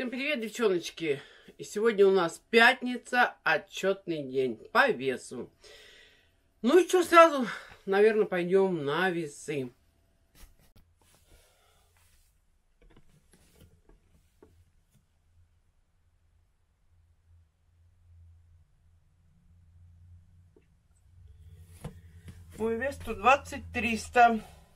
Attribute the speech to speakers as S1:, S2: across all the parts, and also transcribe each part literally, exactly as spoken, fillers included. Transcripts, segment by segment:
S1: Всем привет, девчоночки! И сегодня у нас пятница, отчетный день по весу. Ну и что, сразу, наверное, пойдем на весы. Мой вес сто двадцать триста.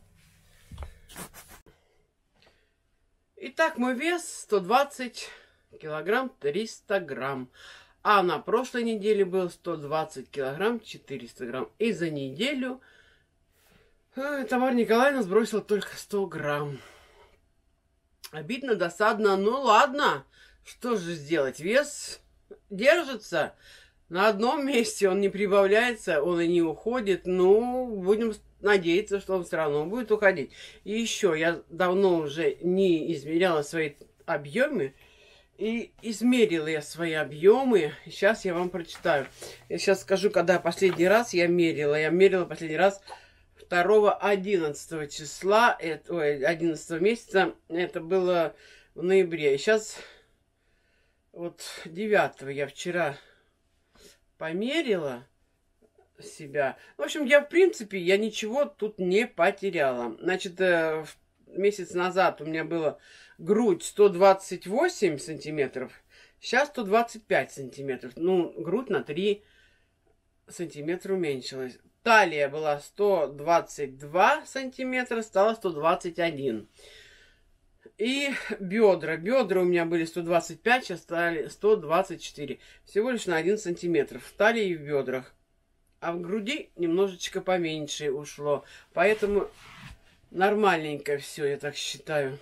S1: Итак, мой вес сто двадцать килограмм триста грамм. А на прошлой неделе был сто двадцать килограмм четыреста грамм. И за неделю э, Тамара Николаевна сбросила только сто грамм. Обидно, досадно. Ну ладно, что же сделать? Вес держится. На одном месте он не прибавляется, он и не уходит. Ну, будем надеяться, что он все равно будет уходить. И еще, я давно уже не измеряла свои объемы. И измерила я свои объемы. Сейчас я вам прочитаю. Я сейчас скажу, когда последний раз я мерила. Я мерила последний раз второго одиннадцатого числа, это, ой, одиннадцатого месяца. Это было в ноябре. И сейчас вот девятого я вчера померила себя. В общем, я, в принципе, я ничего тут не потеряла. Значит, месяц назад у меня было грудь сто двадцать восемь сантиметров, сейчас сто двадцать пять сантиметров. Ну, грудь на три сантиметра уменьшилась. Талия была сто двадцать два сантиметра, стала сто двадцать один. И бедра. Бедра у меня были сто двадцать пять, сейчас стали сто двадцать четыре. Всего лишь на один сантиметр в талии и в бедрах. А в груди немножечко поменьше ушло. Поэтому нормальненько все, я так считаю.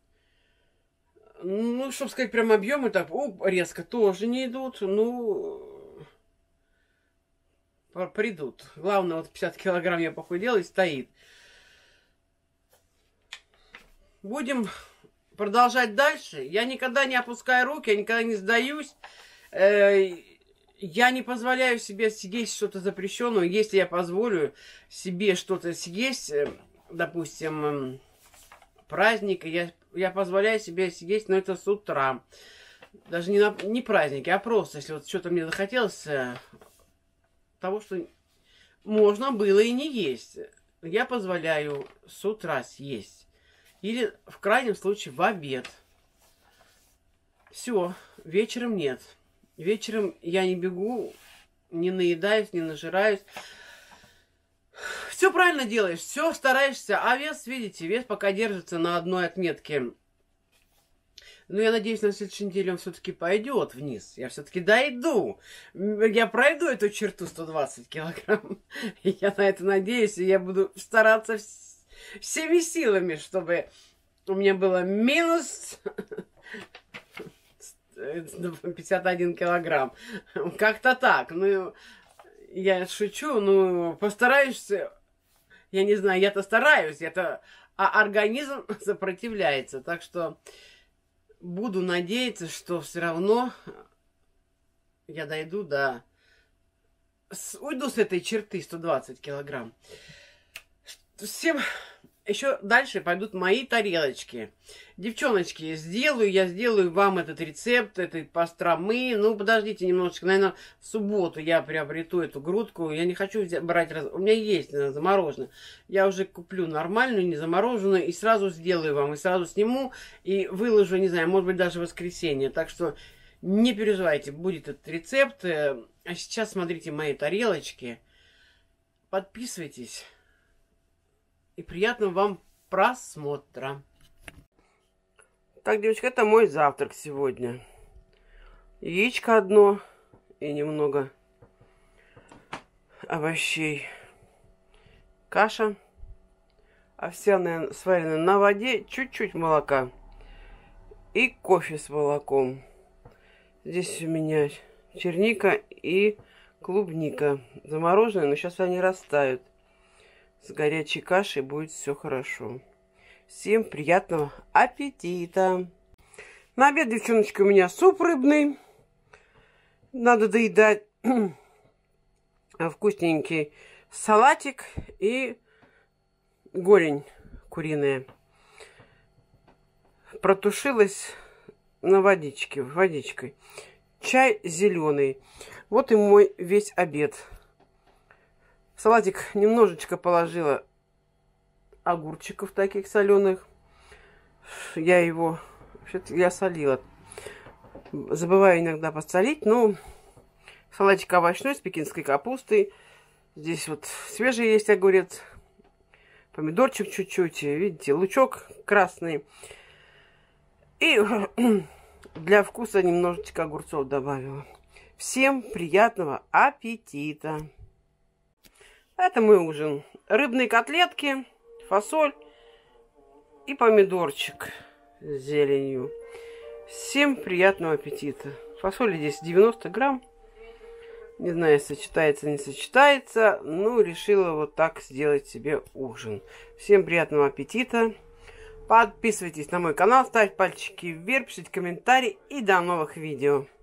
S1: Ну, чтобы сказать, прям объемы так о, резко тоже не идут. Ну, придут. Главное, вот пятьдесят килограмм я похудела и стоит. Будем продолжать дальше. Я никогда не опускаю руки, я никогда не сдаюсь. Я не позволяю себе съесть что-то запрещенное. Если я позволю себе что-то съесть, допустим, праздник, я, я позволяю себе съесть, но это с утра. Даже не, на, не праздники, а просто, если вот что-то мне захотелось, того, что можно было и не есть, я позволяю с утра съесть. Или, в крайнем случае, в обед. Все, вечером нет. Вечером я не бегу, не наедаюсь, не нажираюсь. Все правильно делаешь, все стараешься. А вес, видите, вес пока держится на одной отметке. Но я надеюсь, на следующей неделе он все-таки пойдет вниз. Я все-таки дойду. Я пройду эту черту сто двадцать килограмм. Я на это надеюсь, и я буду стараться всеми силами, чтобы у меня было минус пятьдесят один килограмм. Как-то так. Ну, я шучу, ну, постараюсь. Я не знаю, я-то стараюсь, это, а организм сопротивляется. Так что буду надеяться, что все равно я дойду до... Уйду с этой черты сто двадцать килограмм. Всем... Еще дальше пойдут мои тарелочки. Девчоночки, сделаю, я сделаю вам этот рецепт, этой пастромы. Ну, подождите немножечко, наверное, в субботу я приобрету эту грудку. Я не хочу брать, у меня есть замороженная. Я уже куплю нормальную, не замороженную, и сразу сделаю вам, и сразу сниму, и выложу, не знаю, может быть, даже в воскресенье. Так что не переживайте, будет этот рецепт. А сейчас смотрите мои тарелочки. Подписывайтесь. И приятного вам просмотра. Так, девочка, это мой завтрак сегодня. Яичко одно и немного овощей. Каша овсяная, сваренная на воде, чуть-чуть молока. И кофе с молоком. Здесь у меня черника и клубника. Замороженные, но сейчас они растают. С горячей кашей будет все хорошо. Всем приятного аппетита. На обед, девчоночки, у меня суп рыбный. Надо доедать. Вкусненький салатик и голень куриная. Протушилась на водичке, водичкой. Чай зеленый. Вот и мой весь обед. В салатик немножечко положила огурчиков таких соленых. Я его, вообще-то я солила. Забываю иногда подсолить, но салатик овощной с пекинской капустой. Здесь вот свежий есть огурец. Помидорчик чуть-чуть. Видите, лучок красный. И для вкуса немножечко огурцов добавила. Всем приятного аппетита! Это мой ужин. Рыбные котлетки, фасоль и помидорчик с зеленью. Всем приятного аппетита. Фасоли здесь девяносто грамм. Не знаю, сочетается, не сочетается. Ну, решила вот так сделать себе ужин. Всем приятного аппетита. Подписывайтесь на мой канал, ставьте пальчики вверх, пишите комментарии. И до новых видео.